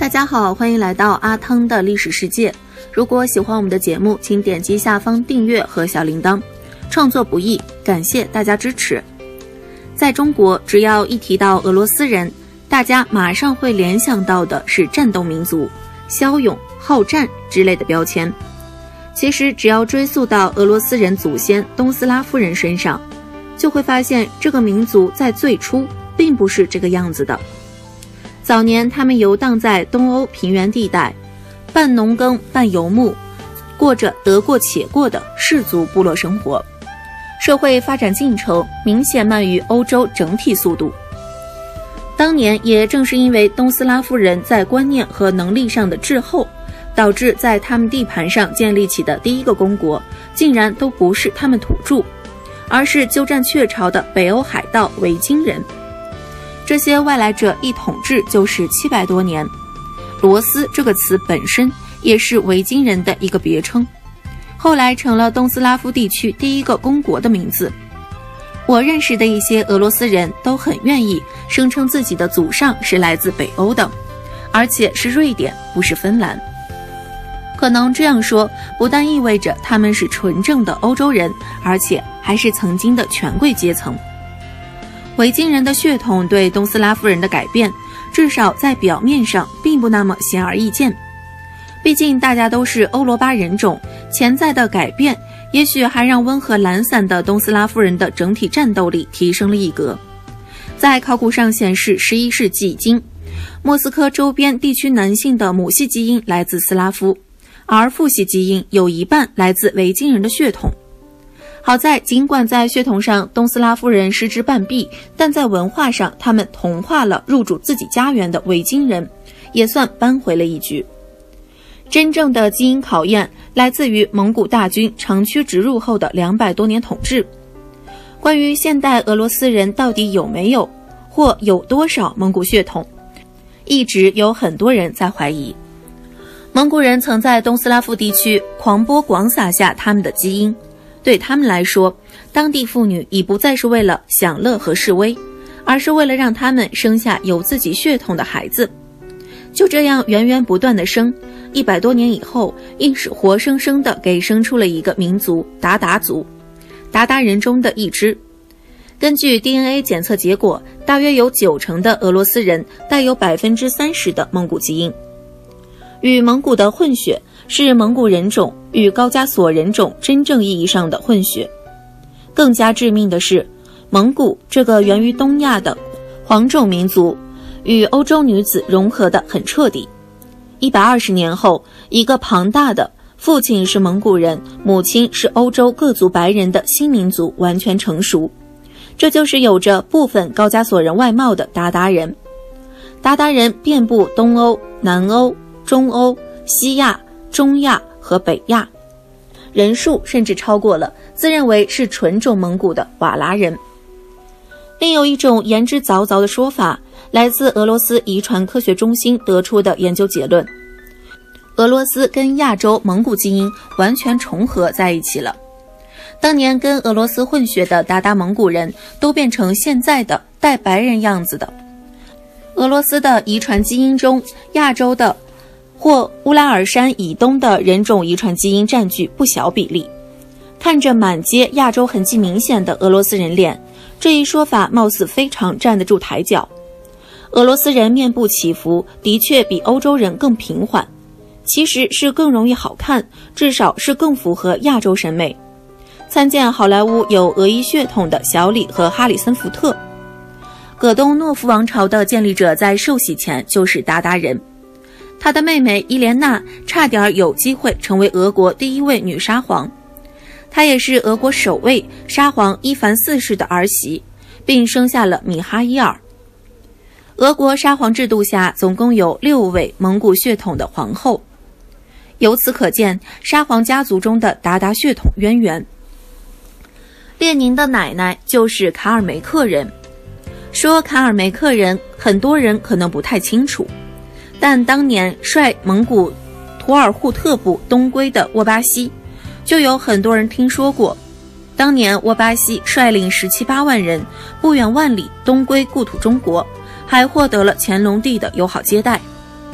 大家好，欢迎来到阿汤的历史世界。如果喜欢我们的节目，请点击下方订阅和小铃铛。创作不易，感谢大家支持。在中国，只要一提到俄罗斯人，大家马上会联想到的是战斗民族、骁勇、好战之类的标签。其实只要追溯到俄罗斯人祖先东斯拉夫人身上，就会发现这个民族在最初并不是这个样子的。早年他们游荡在东欧平原地带，半农耕半游牧，过着得过且过的氏族部落生活，社会发展进程明显慢于欧洲整体速度。当年也正是因为东斯拉夫人在观念和能力上的滞后，导致在他们地盘上建立起的第一个公国竟然都不是他们土著，而是鸠占鹊巢的北欧海盗维京人。这些外来者一统治就是700多年，罗斯这个词本身也是维京人的一个别称，后来成了东斯拉夫地区第一个公国的名字。我认识的一些俄罗斯人都很愿意声称自己的祖上是来自北欧的，而且是瑞典，不是芬兰。可能这样说不但意味着他们是纯正的欧洲人，而且还是曾经的权贵阶层。维京人的血统对东斯拉夫人的改变，至少在表面上并不那么显而易见。毕竟大家都是欧罗巴人种，潜在的改变也许还让温和懒散的东斯拉夫人的整体战斗力提升了一格。在考古上显示，11世纪经莫斯科周边地区男性的母系基因来自斯拉夫，而父系基因有一半来自维京人的血统。好在尽管在血统上东斯拉夫人失之半壁，但在文化上他们同化了入主自己家园的维京人，也算扳回了一局。真正的基因考验来自于蒙古大军长驱直入后的200多年统治。关于现代俄罗斯人到底有没有或有多少蒙古血统，一直有很多人在怀疑。蒙古人曾在东斯拉夫地区狂播广撒下他们的基因，对他们来说，当地妇女已不再是为了享乐和示威，而是为了让他们生下有自己血统的孩子。就这样源源不断的生，100多年以后，硬是活生生的给生出了一个民族——鞑靼族，鞑靼人中的一支。根据 DNA 检测结果，大约有90%的俄罗斯人带有30%的蒙古基因。与蒙古的混血是蒙古人种与高加索人种真正意义上的混血。更加致命的是，蒙古这个源于东亚的黄种民族与欧洲女子融合得很彻底。120年后，一个庞大的父亲是蒙古人，母亲是欧洲各族白人的新民族完全成熟。这就是有着部分高加索人外貌的鞑靼人。鞑靼人遍布东欧、南欧、中欧、西亚、中亚和北亚，人数甚至超过了自认为是纯种蒙古的瓦剌人。另有一种言之凿凿的说法，来自俄罗斯遗传科学中心得出的研究结论：俄罗斯跟亚洲蒙古基因完全重合在一起了。当年跟俄罗斯混血的鞑靼蒙古人都变成现在的带白人样子的。俄罗斯的遗传基因中，亚洲的或乌拉尔山以东的人种遗传基因占据不小比例。看着满街亚洲痕迹明显的俄罗斯人脸，这一说法貌似非常站得住台脚。俄罗斯人面部起伏的确比欧洲人更平缓，其实是更容易好看，至少是更符合亚洲审美。参见好莱坞有俄裔血统的小李和哈里森福特。葛东诺夫王朝的建立者在受洗前就是鞑靼人，他的妹妹伊莲娜差点有机会成为俄国第一位女沙皇，她也是俄国首位沙皇伊凡4世的儿媳，并生下了米哈伊尔。俄国沙皇制度下总共有6位蒙古血统的皇后，由此可见沙皇家族中的鞑靼血统渊源。列宁的奶奶就是卡尔梅克人。说卡尔梅克人，很多人可能不太清楚，但当年率蒙古图尔扈特部东归的沃巴西，就有很多人听说过。当年沃巴西率领17、18万人不远万里东归故土中国，还获得了乾隆帝的友好接待。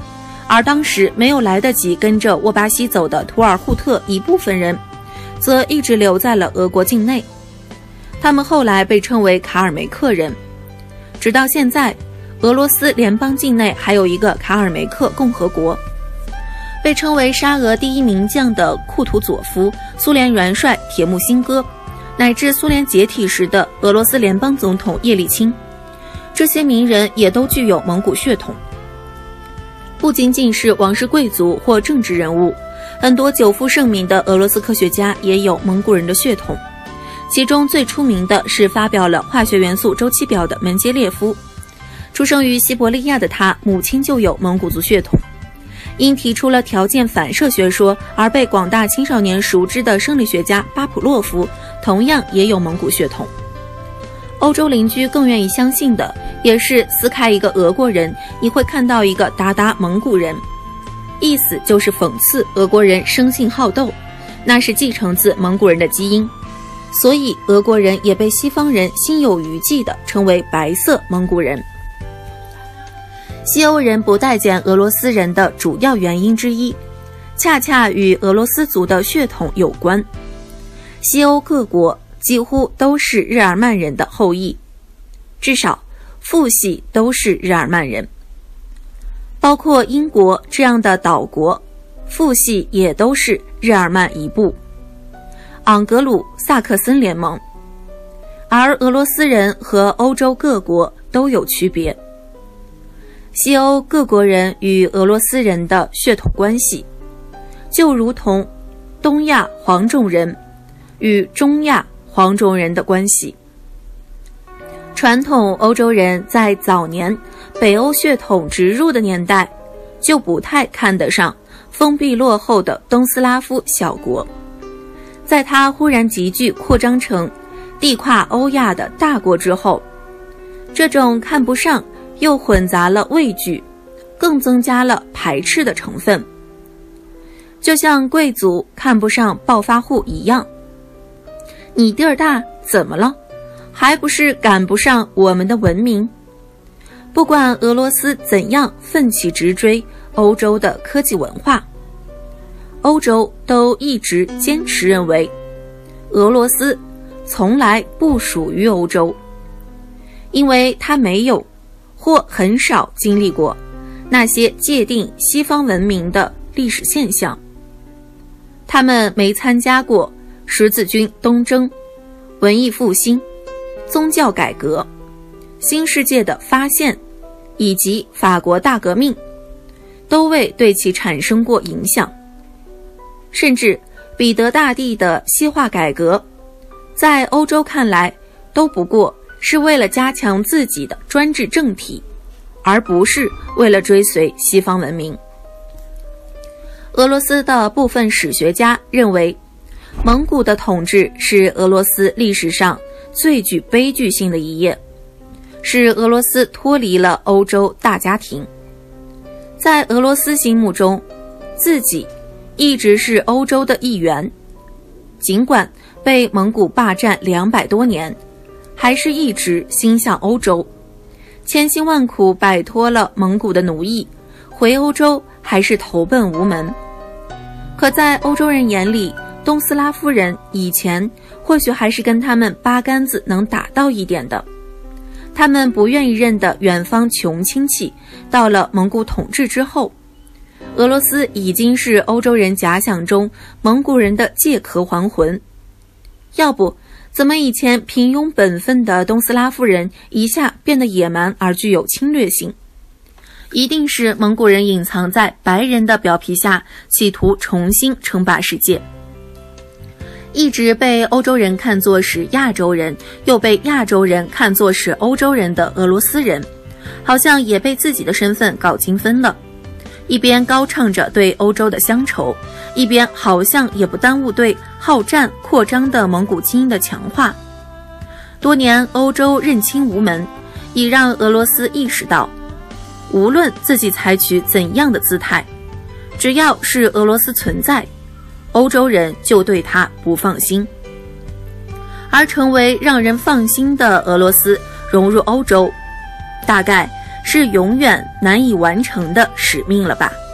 而当时没有来得及跟着沃巴西走的图尔扈特一部分人，则一直留在了俄国境内。他们后来被称为卡尔梅克人。直到现在，俄罗斯联邦境内还有一个卡尔梅克共和国。被称为沙俄第一名将的库图佐夫、苏联元帅铁木辛哥，乃至苏联解体时的俄罗斯联邦总统叶利钦，这些名人也都具有蒙古血统。不仅仅是王室贵族或政治人物，很多久负盛名的俄罗斯科学家也有蒙古人的血统。其中最出名的是发表了化学元素周期表的门捷列夫。出生于西伯利亚的他，母亲就有蒙古族血统。因提出了条件反射学说而被广大青少年熟知的生理学家巴甫洛夫，同样也有蒙古血统。欧洲邻居更愿意相信的，也是撕开一个俄国人，你会看到一个鞑靼蒙古人，意思就是讽刺俄国人生性好斗，那是继承自蒙古人的基因。所以俄国人也被西方人心有余悸地称为白色蒙古人。西欧人不待见俄罗斯人的主要原因之一，恰恰与俄罗斯族的血统有关。西欧各国几乎都是日耳曼人的后裔，至少父系都是日耳曼人。包括英国这样的岛国，父系也都是日耳曼一部。盎格鲁撒克森联盟，而俄罗斯人和欧洲各国都有区别。西欧各国人与俄罗斯人的血统关系，就如同东亚黄种人与中亚黄种人的关系。传统欧洲人在早年北欧血统植入的年代，就不太看得上封闭落后的东斯拉夫小国。在它忽然急剧扩张成地跨欧亚的大国之后，这种看不上又混杂了畏惧，更增加了排斥的成分。就像贵族看不上暴发户一样，你地儿大怎么了？还不是赶不上我们的文明？不管俄罗斯怎样奋起直追欧洲的科技文化，欧洲都一直坚持认为俄罗斯从来不属于欧洲，因为它没有或很少经历过那些界定西方文明的历史现象。他们没参加过十字军东征、文艺复兴、宗教改革、新世界的发现以及法国大革命，都未对其产生过影响。甚至彼得大帝的西化改革，在欧洲看来都不过是为了加强自己的专制政体，而不是为了追随西方文明。俄罗斯的部分史学家认为，蒙古的统治是俄罗斯历史上最具悲剧性的一页，使俄罗斯脱离了欧洲大家庭。在俄罗斯心目中，自己一直是欧洲的一员，尽管被蒙古霸占200多年，还是一直心向欧洲，千辛万苦摆脱了蒙古的奴役，回欧洲还是投奔无门。可在欧洲人眼里，东斯拉夫人以前或许还是跟他们八竿子能打到一点的。他们不愿意认的远方穷亲戚，到了蒙古统治之后，俄罗斯已经是欧洲人假想中蒙古人的借壳还魂。要不怎么以前平庸本分的东斯拉夫人一下变得野蛮而具有侵略性？一定是蒙古人隐藏在白人的表皮下，企图重新称霸世界。一直被欧洲人看作是亚洲人，又被亚洲人看作是欧洲人的俄罗斯人，好像也被自己的身份搞精分了。一边高唱着对欧洲的乡愁，一边好像也不耽误对好战扩张的蒙古精英的强化。多年欧洲认亲无门，已让俄罗斯意识到，无论自己采取怎样的姿态，只要是俄罗斯存在，欧洲人就对他不放心。而成为让人放心的俄罗斯融入欧洲，大概是永远难以完成的使命了吧。